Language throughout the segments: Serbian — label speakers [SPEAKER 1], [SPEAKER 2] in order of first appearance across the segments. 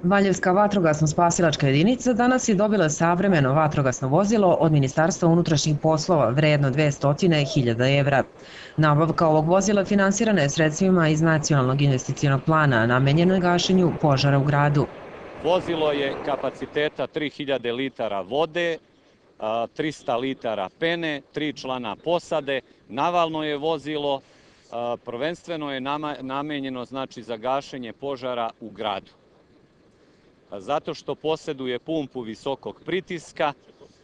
[SPEAKER 1] Valjevska vatrogasno-spasilačka jedinica danas je dobila savremeno vatrogasno vozilo od Ministarstva unutrašnjih poslova vredno 200.000 evra. Nabavka ovog vozila finansirana je sredstvima iz Nacionalnog investicionog plana namenjeno gašenju požara u gradu.
[SPEAKER 2] Vozilo je kapaciteta 3000 litara vode, 300 litara pene, 3 člana posade. Navalno je vozilo, prvenstveno je namenjeno za gašenje požara u gradu. Zato što posjeduje pumpu visokog pritiska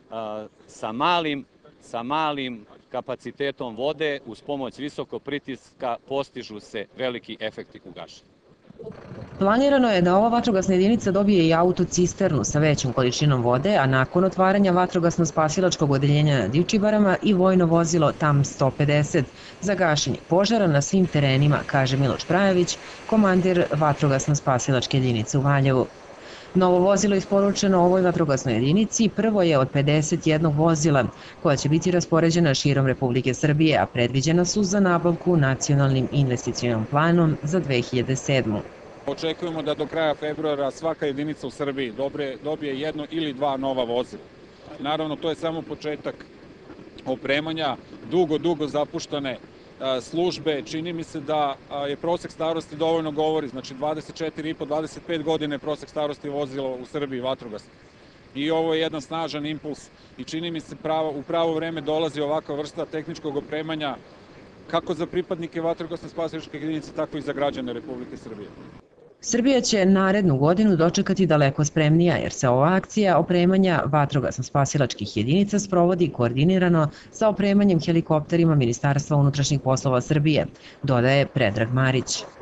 [SPEAKER 2] sa malim kapacitetom vode, uz pomoć visokog pritiska postižu se veliki efekti u gašenju.
[SPEAKER 1] Planirano je da ova vatrogasna jedinica dobije i autocisternu sa većom količinom vode, a nakon otvaranja vatrogasno-spasilačkog odeljenja na Divčibarama i vojno vozilo TAM 150 za gašenje požara na svim terenima, kaže Miloš Prajević, komandir vatrogasno-spasilačke jedinice u Valjevu. Novo vozilo isporučeno ovoj vatrogasnoj jedinici prvo je od 51 vozila koja će biti raspoređena širom Republike Srbije, a predviđena su za nabavku Nacionalnim investicionim planom za 2007.
[SPEAKER 3] Očekujemo da do kraja februara svaka jedinica u Srbiji dobije jedno ili dva nova vozila. Naravno, to je samo početak opremanja, dugo zapuštane službe. Čini mi se da je prosek starosti dovoljno govori, znači 24,5-25 godine je prosek starosti vozila u Srbiji vatrogasno. I ovo je jedan snažan impuls i čini mi se u pravo vreme dolazi ovakva vrsta tehničkog opremanja kako za pripadnike vatrogasno-spasilačke jedinice, tako i za građane Republike Srbije.
[SPEAKER 1] Srbija će narednu godinu dočekati daleko spremnija, jer se ova akcija opremanja vatrogasno-spasilačkih jedinica sprovodi koordinirano sa opremanjem helikopterima Ministarstva unutrašnjih poslova Srbije, dodaje Predrag Marić.